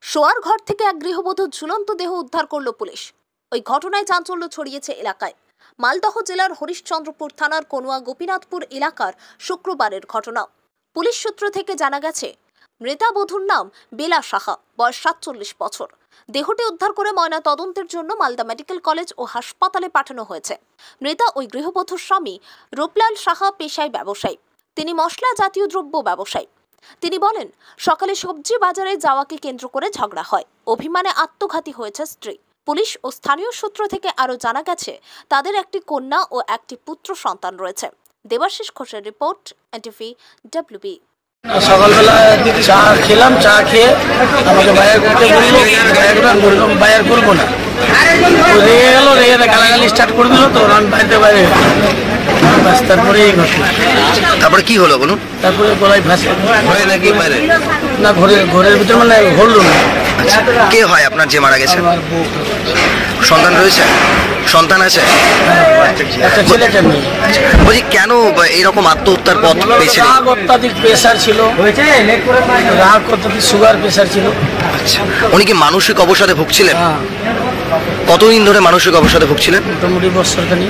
শোয়ার ঘর থেকে এক গৃহবধূর ঝুলন্ত দেহ উদ্ধার করল পুলিশ। ওই ঘটনায় চাঞ্চল্য ছড়িয়েছে এলাকায়। মালদহ জেলার হরিশ্চন্দ্রপুর থানার কনুয়া গোপীনাথপুর এলাকার শুক্রবারের ঘটনা। পুলিশ সূত্র থেকে জানা গেছে, মৃতা বধূর নাম বেলা সাহা, বয়স 47 বছর। দেহটি উদ্ধার করে ময়না তদন্তের জন্য মালদা মেডিকেল কলেজ ও হাসপাতালে পাঠানো হয়েছে। মৃতা ওই গৃহবধূর স্বামী রূপলাল সাহা পেশায় ব্যবসায়ী। তিনি মশলা জাতীয় দ্রব্য ব্যবসায়ী। তিনি বলেন, সকালে সবজি বাজারে যাওয়াকে কেন্দ্র করে ঝগড়া হয়। অভিমানে আত্মঘাতী হয়েছে স্ত্রী। পুলিশ ও স্থানীয় সূত্র থেকে আরও জানা গেছে, তাদের একটি কন্যা ও একটি পুত্র সন্তান রয়েছে। দেবাশিস ঘোষের রিপোর্ট, এনটিভি WB। সকালবেলা চা খেলাম, চা খেয়ে আমাকে বায়ার করতে বললো, বায়ার করবো না, রেগে গেল, রেগে গালাগালি স্টার্ট করে দিল। তো আমি বাইরে তারপরে এই ঘটনা। তারপরে কি হলো বলুন? তারপরে গলায় ভাসে নাকি বাইরে না, ঘরের ভিতরে মানে হলো না। কে হয় আপনার যে মারা গেছে? আমার বউ। সন্তান রয়েছে? সন্তান আছে? একটা ছেলেটা নেই। বলছি কেন এইরকম আত্মহত্যার পথ পেয়েছে? রাগ অত্যাধিক প্রেশার ছিল, রাগ অত্যাধিক সুগার প্রেশার ছিল। আচ্ছা, উনি কি মানসিক অবসাদে ভুগছিলেন? হ্যাঁ। কতদিন ধরে মানসিক অবসাদে ভুগছিলেন? মোটামুটি বছরখানি।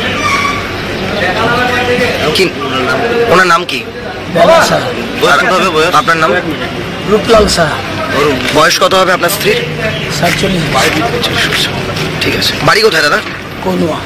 কি ওনার নাম কি? বেলা সাহা। আপনার নাম? রূপলাল সাহা। বয়স কত হবে আপনার স্ত্রীর? 47। ঠিক আছে। বাড়ি কোথায় দাদা? কনুয়া।